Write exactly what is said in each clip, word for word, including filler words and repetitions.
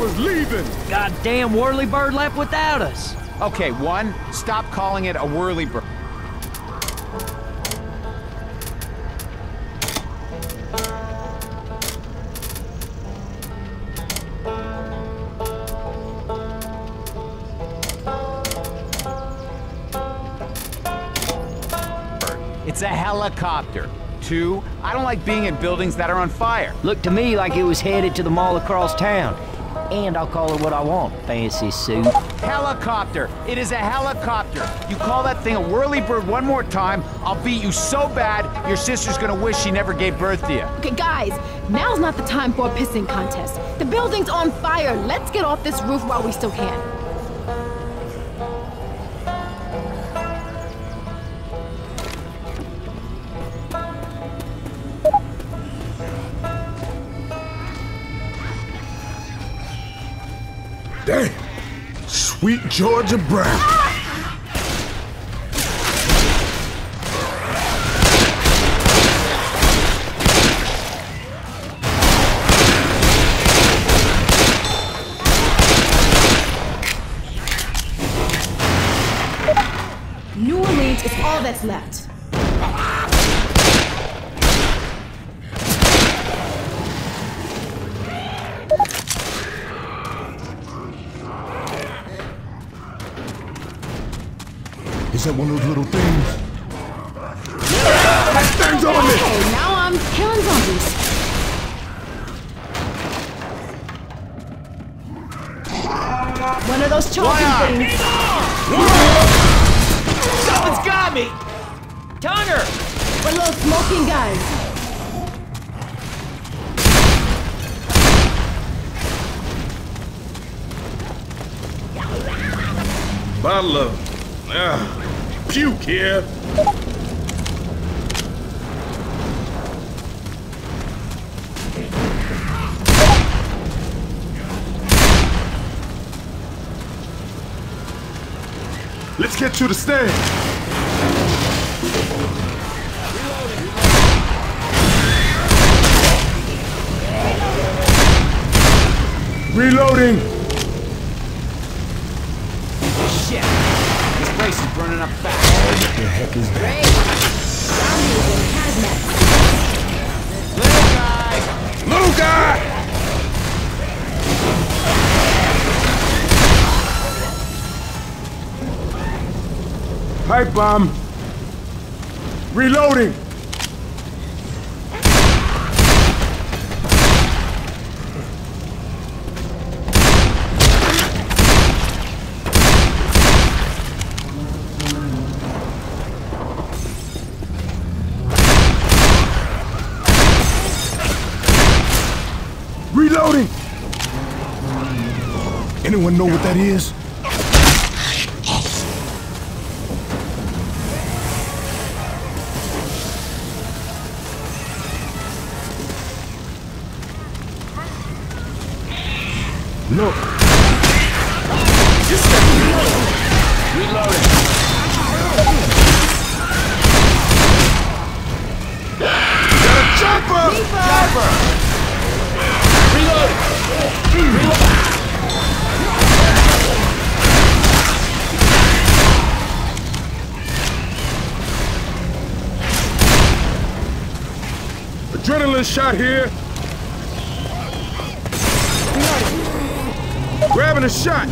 We're leaving! Goddamn whirlybird left without us. Okay, one, stop calling it a whirlybird. It's a helicopter. Two, I don't like being in buildings that are on fire. Looked to me like it was headed to the mall across town. And I'll call it what I want, fancy suit. Helicopter! It is a helicopter! You call that thing a whirlybird one more time, I'll beat you so bad, your sister's gonna wish she never gave birth to you. Okay, guys, now's not the time for a pissing contest. The building's on fire. Let's get off this roof while we still can. Damn! Sweet Georgia Brown! New Orleans is all that's left. Is that one of those little things? That thing's on me! Okay, now I'm killing zombies. One of those choking things. Someone's got me! Tunner! One of those smoking guys. Bottle of... Ah, puke here. Let's get to the stand. Reloading. Shit! This place is burning up fast. Oh, what the heck is that? Little guy! Little guy! Pipe bomb. Reloading. Reloading! Anyone know what that is? Look. Reloading. Got a jumper! Jumper! Reloading! Reloading! Adrenaline shot here. Grabbing a shot.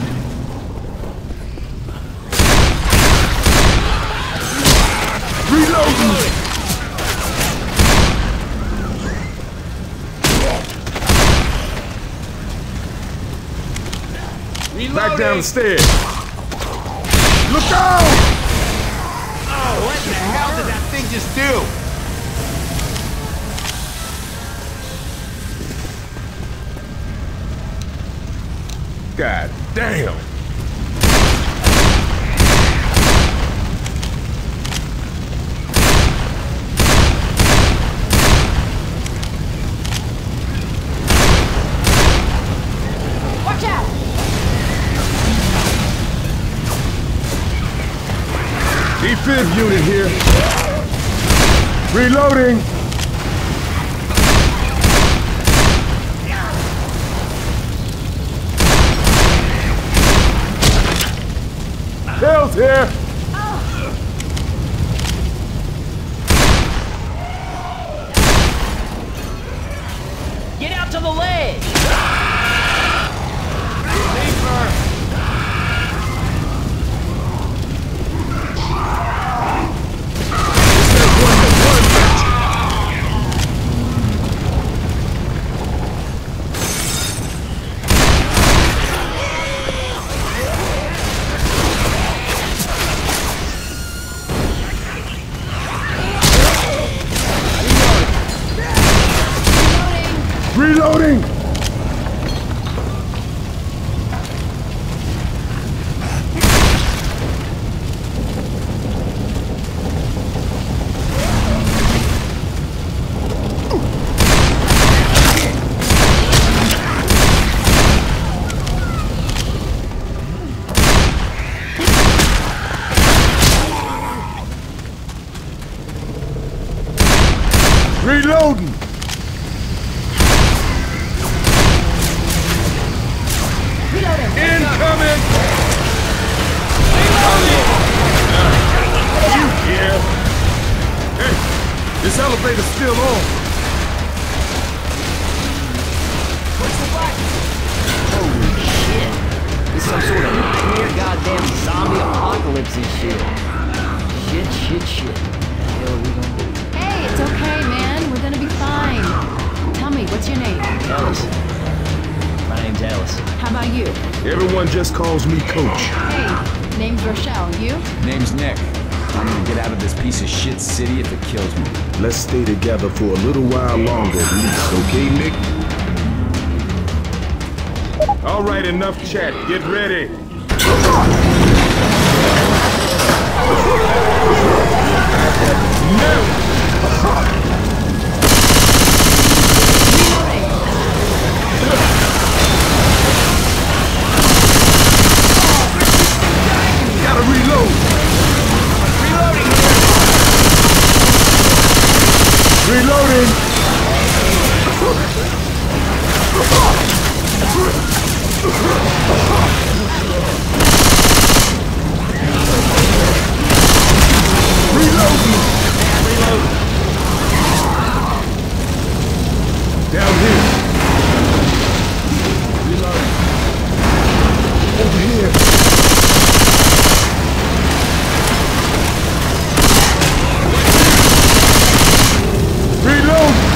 Reloading. Reloading! Back down the stairs. Look out! Oh, what the hell did that thing just do? God damn! Watch out! Defib unit here. Reloading. Here. Get out to the ledge! Reloading! Reloading! Incoming! You here? Hey, this elevator's still on. Push the button! Holy shit! This is some sort of nightmare goddamn zombie apocalypse and shit. Shit, shit, shit. What the hell are we gonna do? Hey, it's okay, man. We're gonna be fine. Tell me, what's your name? Ellis. My name's Ellis. How about you? Everyone just calls me Coach. Hey, name's Rochelle. You? Name's Nick. I'm gonna get out of this piece of shit city if it kills me. Let's stay together for a little while longer, at least, okay, Nick? All right, enough chat. Get ready. Gotta reload. Reloading! Reloading. Reloading. Down here. Reloading. Over here. Reload!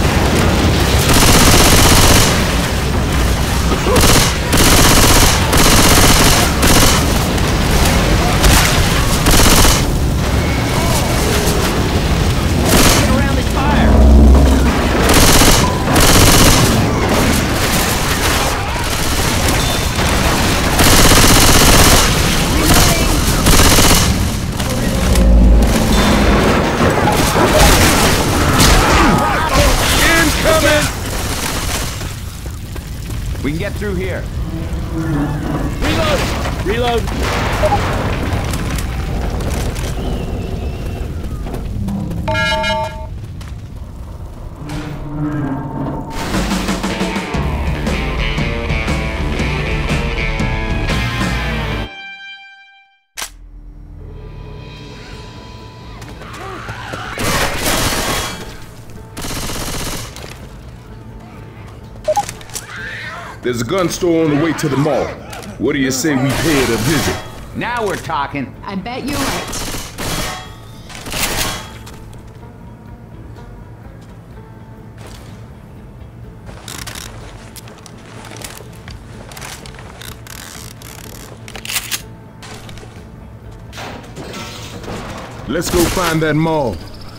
Get around this fire! Incoming! We can get through here. Reload! Reload! There's a gun store on the way to the mall. What do you say we pay it a visit? Now we're talking. I bet you're right. Let's go find that mall.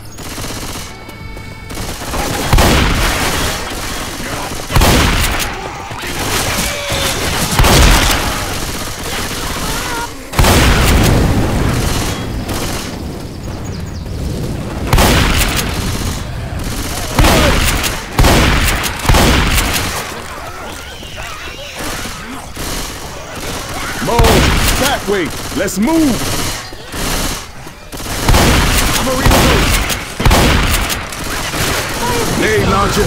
Mall, that way. Let's move. I'm a reload. Hey, launcher.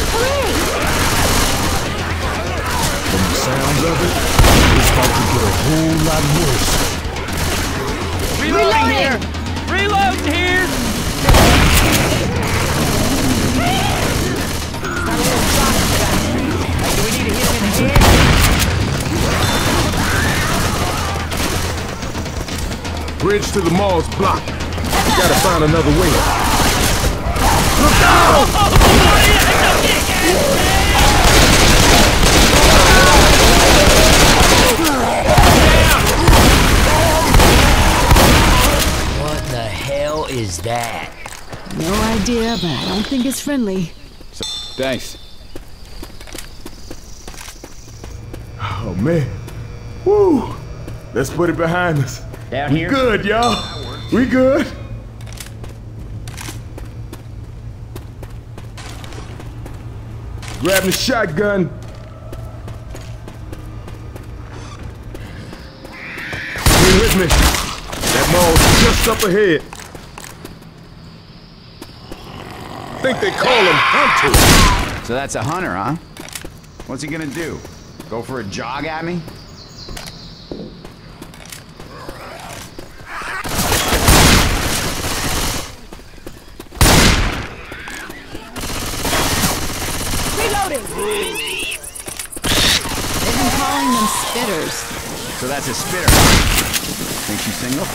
From the sounds of it, it's about to get a whole lot worse. Reloading here! Reload here! Do we need to hit him in the head? Bridge to the mall's blocked. We gotta find another way. Look out! What the hell is that? No idea, but I don't think it's friendly. Thanks. Oh man. Woo! Let's put it behind us. Down We here? good, y'all. We good. Grab the shotgun. Stay with me. That mall's just up ahead. I think they call him Hunter. So that's a hunter, huh? What's he gonna do? Go for a jog at me? Reloading! They've been calling them spitters. So that's a spitter. Think she's single?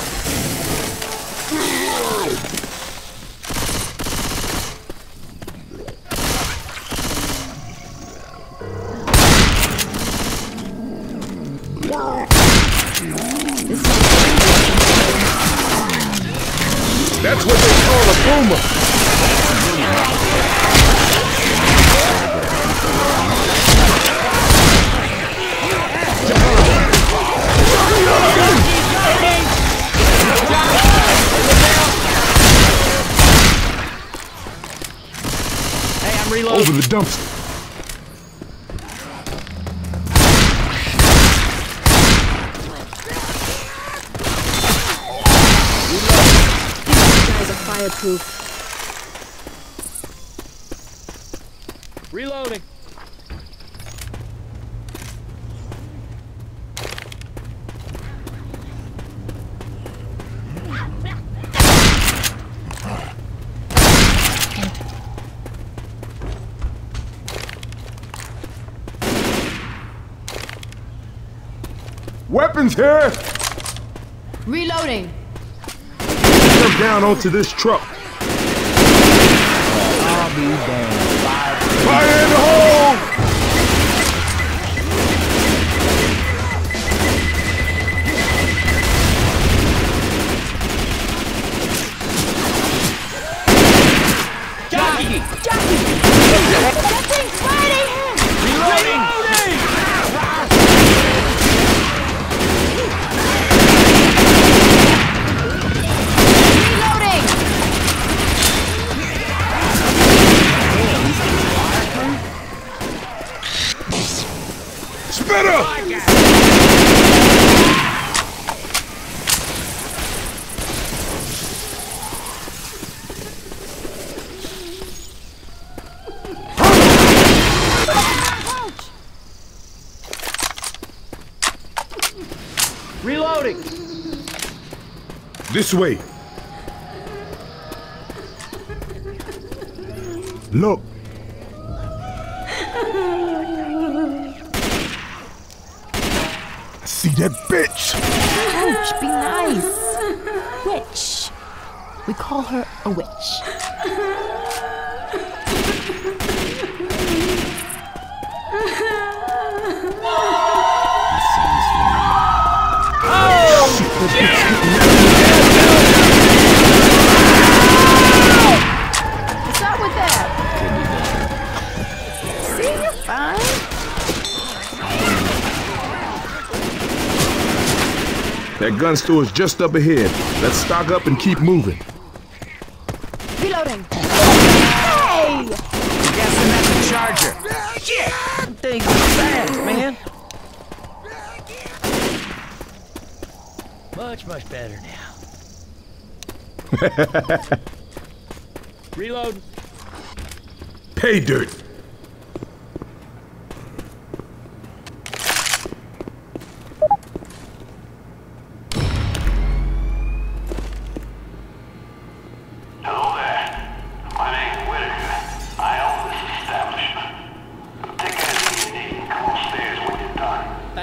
That's what they call a boomer. Hey, I'm reloading. Over the dumpster. These guys are fireproof. Reloading. Weapons here. Reloading! Come down onto this truck. I'll be damned. Fire in the hole! Jockey! Jockey! That thing's fighting him! Reloading! Reloading! Spitter! Reloading! This way. Look. I see that bitch. Ouch, be nice. Witch. We call her a witch. What's up with that? See, you're fine. That gun store is just up ahead. Let's stock up and keep moving. Reloading. Hey! Guessing that's a charger. Things are fast, man. Much, much better now. Reload. Pay dirt.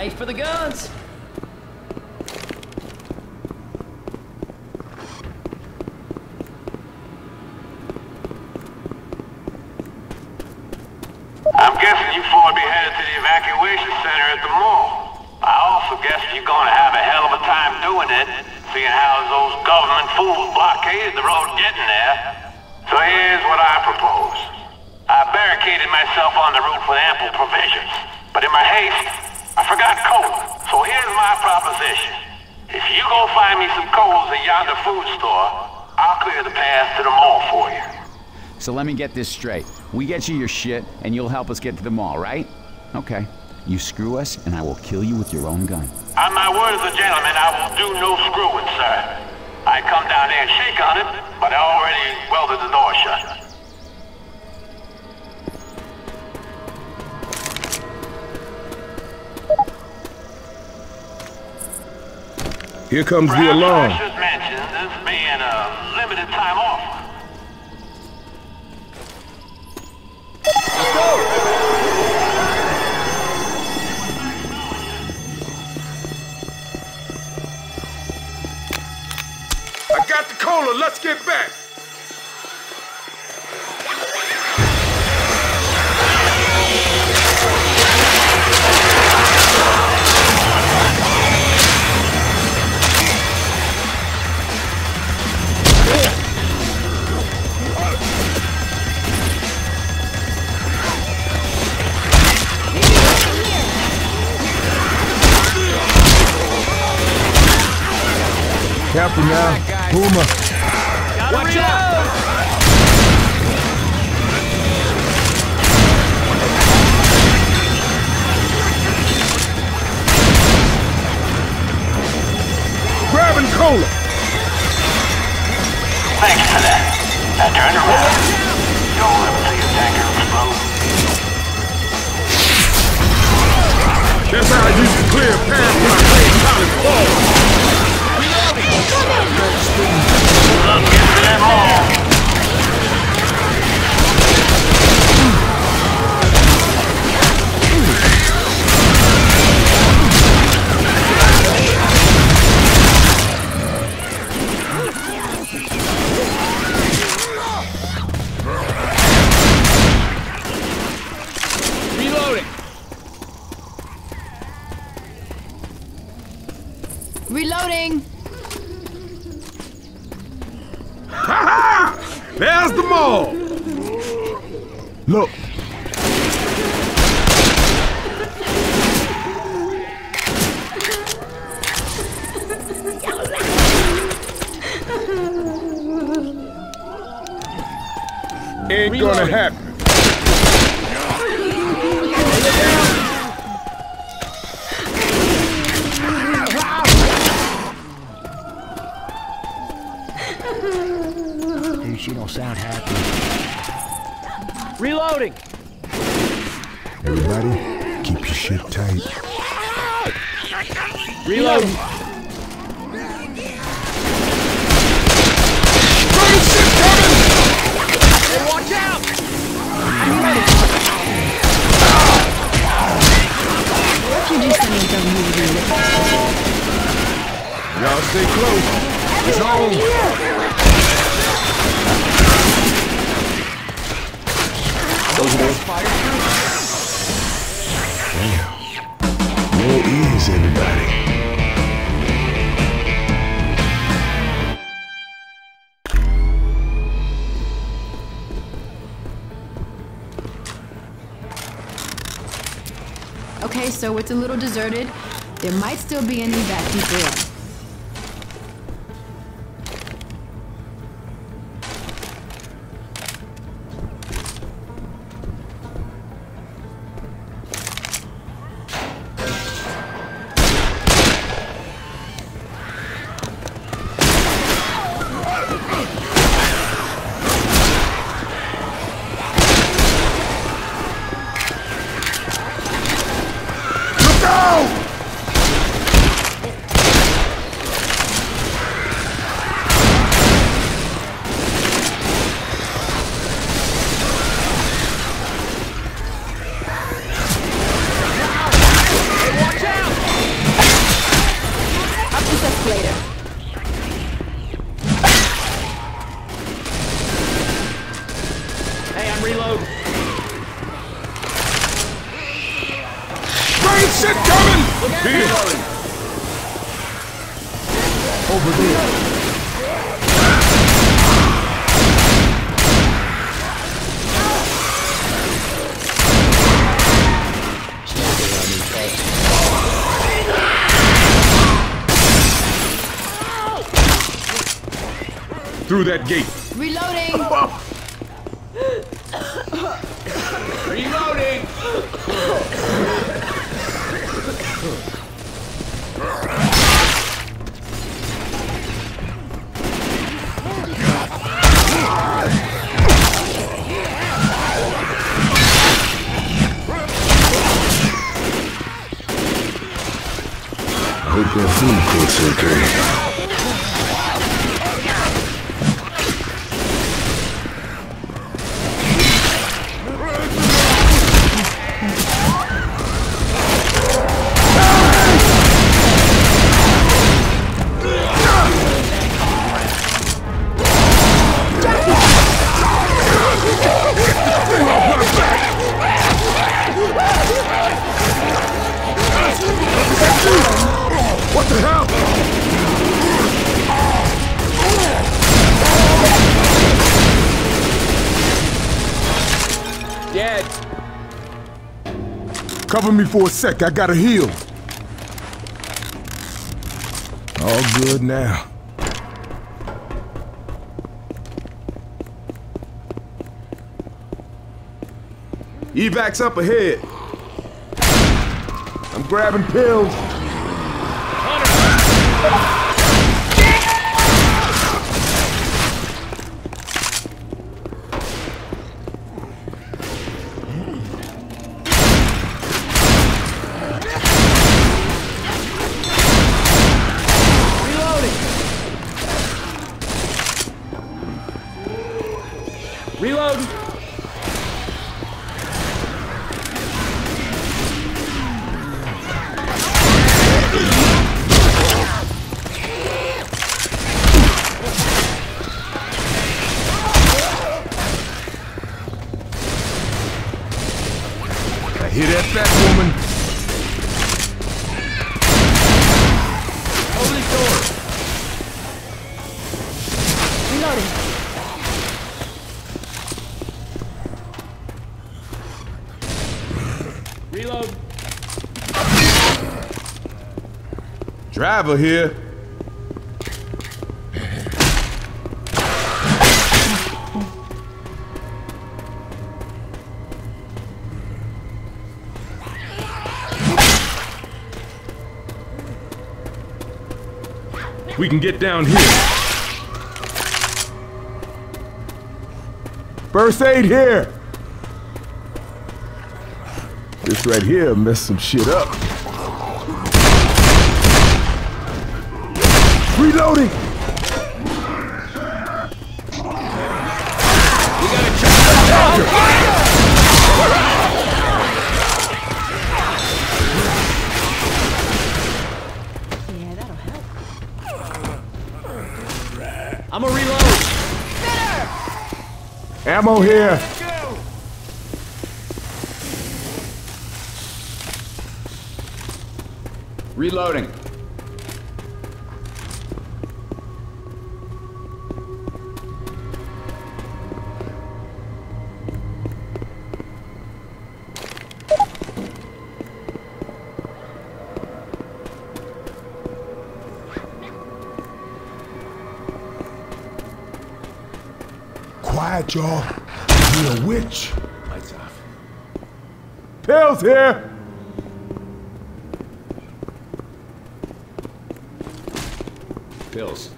Fight for the guns. I'm guessing you four be headed to the evacuation center at the mall. I also guess you're gonna have a hell of a time doing it, seeing how those government fools blockaded the road getting there. So here's what I propose. I barricaded myself on the route with ample provisions, but in my haste, I forgot coal. So here's my proposition. If you go find me some coals at yonder food store, I'll clear the path to the mall for you. So let me get this straight. We get you your shit, and you'll help us get to the mall, right? Okay. You screw us, and I will kill you with your own gun. On my word as a gentleman, I will do no screwing, sir. I'd come down there and shake on it, but I already welded the door shut. Here comes Perhaps the alarm. I should mention this being a limited time offer. I got the cola, let's get back. Careful now, Boomer. Watch out! Grabbing cola. Thanks for that. Now turn around. Don't let me see your tanker explode. That's how I used to clear a path when I played college ball. Look, get to that mall. Reloading. Reloading. Ha ha! There's the mall. Look. Ain't Reloading. Gonna happen. Dude, she don't sound happy. Reloading! Everybody, keep your shit tight. Reloading! Brother, shit coming! Hey, watch out! Y'all stay close. It's on. Damn. More ease, everybody. Okay, so it's a little deserted. There might still be an evac people up. Shit coming! Here. Over there. Through that gate. Reloading! Reloading! I hope that food court's okay. What the hell? Dead. Cover me for a sec, I gotta heal. All good now. Evac's up ahead. I'm grabbing pills. Reload! I hear that fat woman. Open the door! Reloading. Reload! Driver here. We can get down here. First aid here. This right here messed some shit up. Reloading. We gotta check the charger! Yeah, that'll help. I'm a reload! Ammo here. Reloading. Quiet, y'all. You're a witch. Lights off. Pills here. Pills.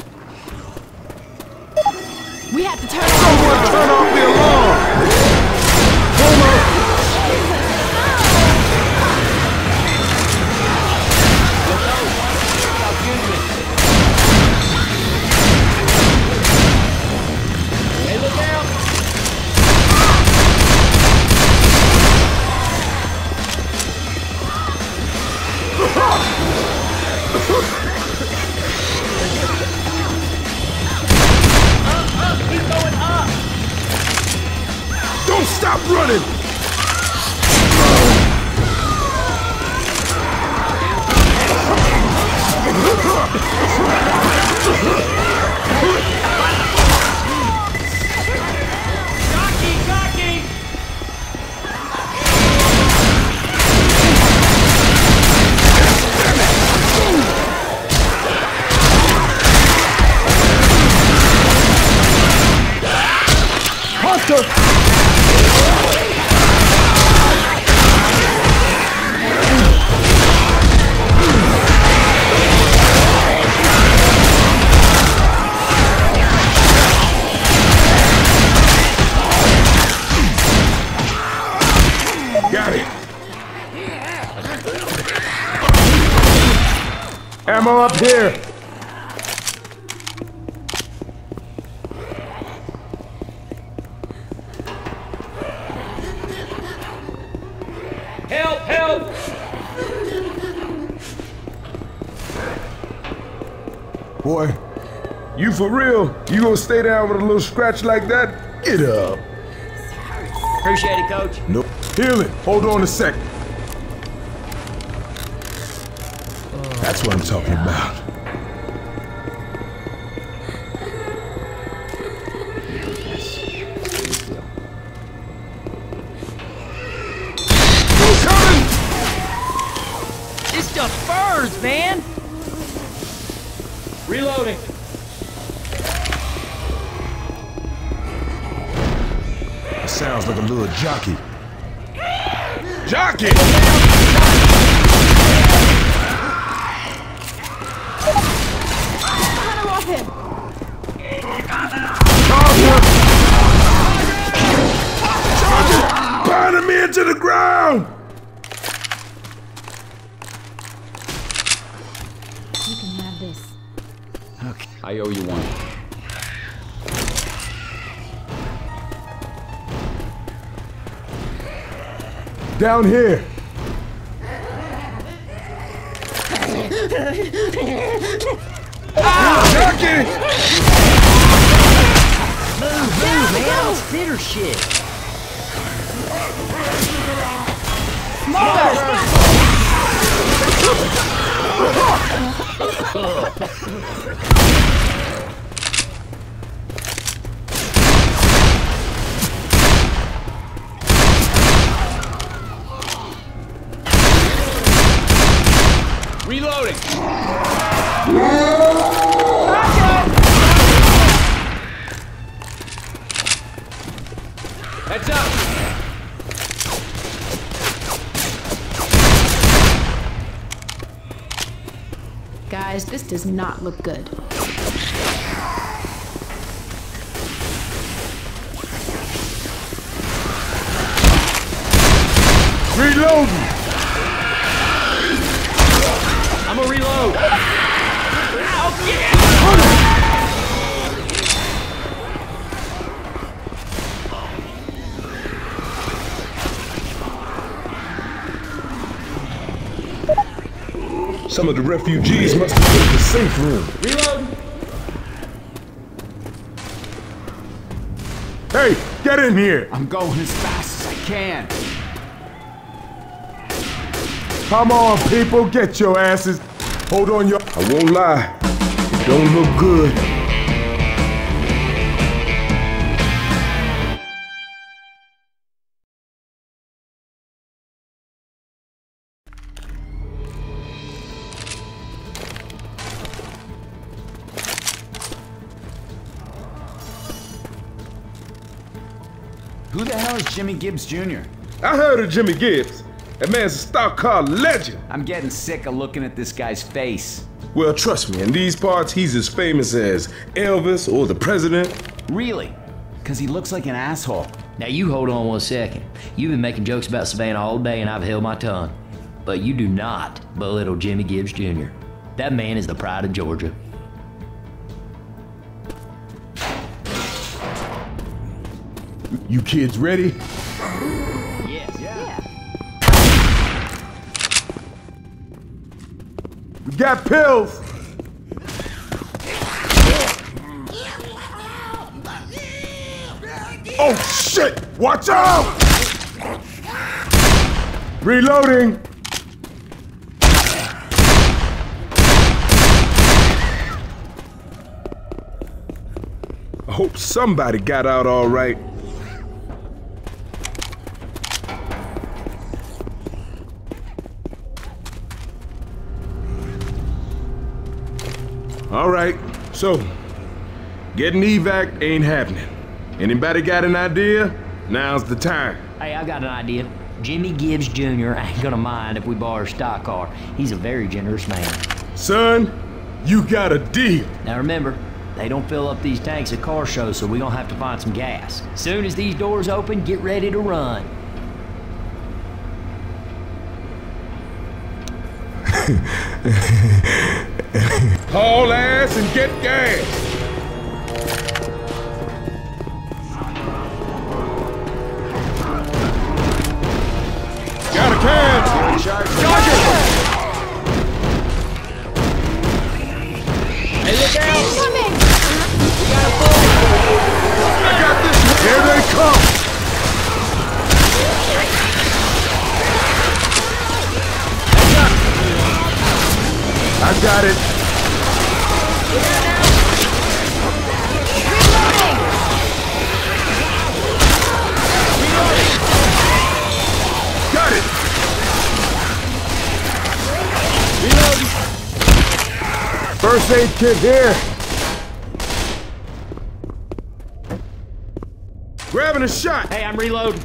We have to turn Someone off. turn off the alarm. Hold on. Hey, look out! Up, up! He's going up! Got it. Ammo up here. Help! Help! Boy, you for real? You gonna stay down with a little scratch like that? Get up. Appreciate it, Coach. Nope. Heal it. Hold on a second. That's what I'm talking about. Who's coming? This stuff burns, man! Reloading. Sounds like a little jockey. Jockey! Cut off him! Charge! Pound him into the ground! You can have this. Okay. I owe you one. Down here. Ah! Jockey! Move, move, man! It's fitter shit. Reloading! Heads up! Guys, this does not look good. Reloading! I'm gonna reload. Oh, yeah! Some of the refugees must have been in the safe room. Reload. Hey, get in here! I'm going as fast as I can. Come on, people, get your asses. Hold on, your. I won't lie. It don't look good. Who the hell is Jimmy Gibbs Junior? I heard of Jimmy Gibbs. That man's a stock car legend. I'm getting sick of looking at this guy's face. Well, trust me, in these parts, he's as famous as Elvis or the president. Really? Because he looks like an asshole. Now you hold on one second. You've been making jokes about Savannah all day and I've held my tongue. But you do not belittle Jimmy Gibbs Junior That man is the pride of Georgia. You kids ready? Yes. Yeah. We got pills. Oh shit! Watch out! Reloading. I hope somebody got out all right. All right, so getting evac ain't happening. Anybody got an idea? Now's the time. Hey, I got an idea. Jimmy Gibbs Junior ain't gonna mind if we borrow a stock car. He's a very generous man. Son, you got a deal. Now remember, they don't fill up these tanks at car shows, so we're gonna have to find some gas. Soon as these doors open, get ready to run. Haul ass and get gas. Got a can. Charger. Hey, look out! Coming! We got a bull! I got this. Here they come. I got it. Got it. First aid kit here. Grabbing a shot. Hey, I'm reloading.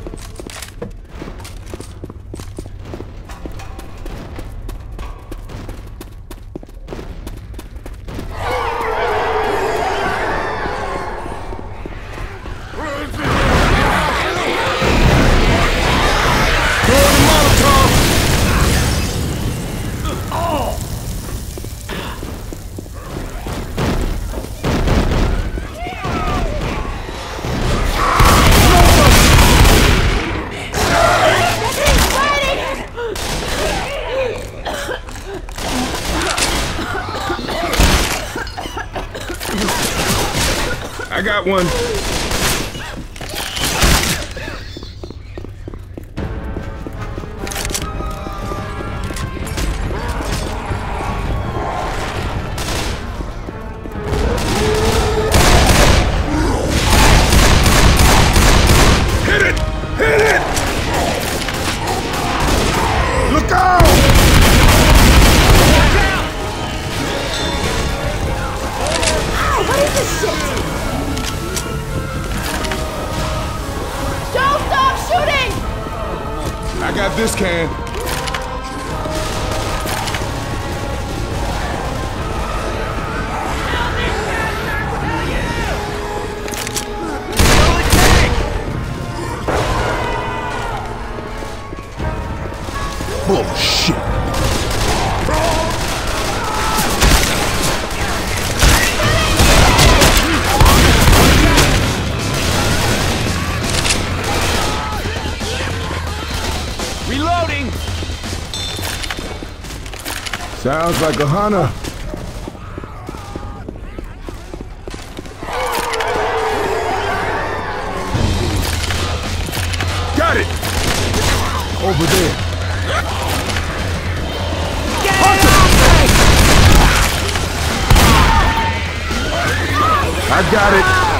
I got one. Hit it! Hit it! Look out! What is this shit? Don't stop shooting! I got this can. Bullshit. Reloading! Sounds like a hunter. Got it! Over there. I got it.